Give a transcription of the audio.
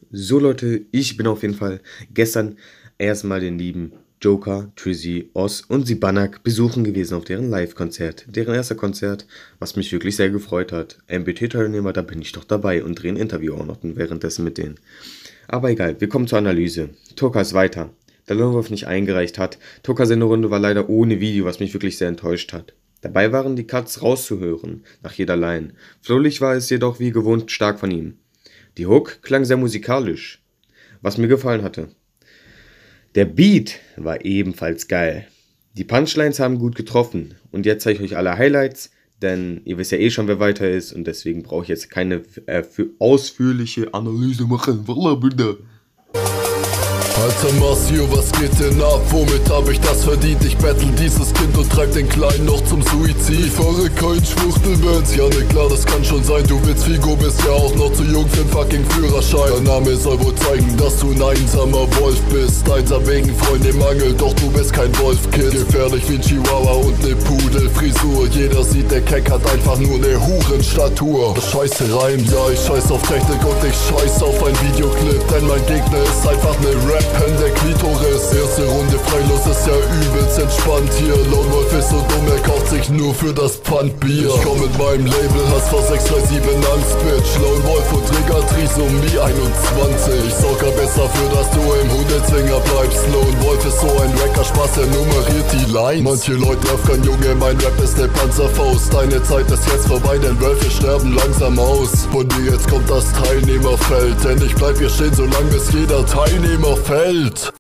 So Leute, ich bin auf jeden Fall gestern erstmal den lieben Joker, Trizzy, Oz und Sibanak besuchen gewesen auf deren Live-Konzert. Deren erster Konzert, was mich wirklich sehr gefreut hat. MBT-Teilnehmer, da bin ich doch dabei und drehe ein Interview auch noch währenddessen mit denen. Aber egal, wir kommen zur Analyse. Toka ist weiter. Da Lone Wolf nicht eingereicht hat. Toka seine Runde war leider ohne Video, was mich wirklich sehr enttäuscht hat. Dabei waren die Cuts rauszuhören, nach jeder Line. Flowlich war es jedoch wie gewohnt stark von ihm. Die Hook klang sehr musikalisch, was mir gefallen hatte. Der Beat war ebenfalls geil. Die Punchlines haben gut getroffen. Und jetzt zeige ich euch alle Highlights, denn ihr wisst ja eh schon, wer weiter ist. Und deswegen brauche ich jetzt keine ausführliche Analyse machen. Wallah, bitte. Alter Marcio, was geht denn ab? Womit hab ich das verdient? Ich bettel dieses Kind und treib den Kleinen noch zum Suizid. Ich fahre kein Schwuchtelbands, ja ne klar, das kann schon sein. Du willst Figo, bist ja auch noch zu jung für den fucking Führerschein. Dein Name soll wohl zeigen, dass du ein einsamer Wolf bist. Einser wegen Freund im Mangel, doch du bist kein Wolfkind. Gefährlich wie ein Chihuahua und ne Pudelfrisur. Jeder sieht, der Keck hat einfach nur ne Hurenstatur. Das Scheiße reimt, ja ich scheiß auf Technik und ich scheiß auf ein Videoclip. Denn mein Gegner ist einfach ne Rap. Der Klitoris, erste Runde freilos ist ja übelst entspannt hier. Lone Wolf ist so dumm, er kauft sich nur für das Pfandbier. Ich komm mit meinem Label, hast vor 637 Angst, Bitch. Lone Wolf und Trigger Trisomie 21. Ich sorg ja besser für, dass du im Hundezwinger bleibst. Lone Wolf ist so ein Wrecker, Spaß, er nummeriert die Lines. Manche Leute öffnen, Junge, mein Rap ist der Panzerfaust. Deine Zeit ist jetzt vorbei, denn Wölfe sterben langsam aus. Von dir jetzt kommt das Teilnehmerfeld, denn ich bleib hier stehen, solange bis jeder Teilnehmer fällt.